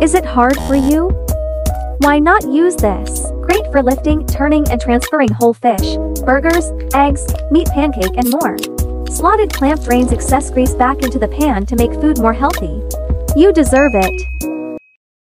Is it hard for you? Why not use this? Great for lifting, turning, and transferring whole fish, burgers, eggs, meat pancake, and more. Slotted clamp drains excess grease back into the pan to make food more healthy. You deserve it.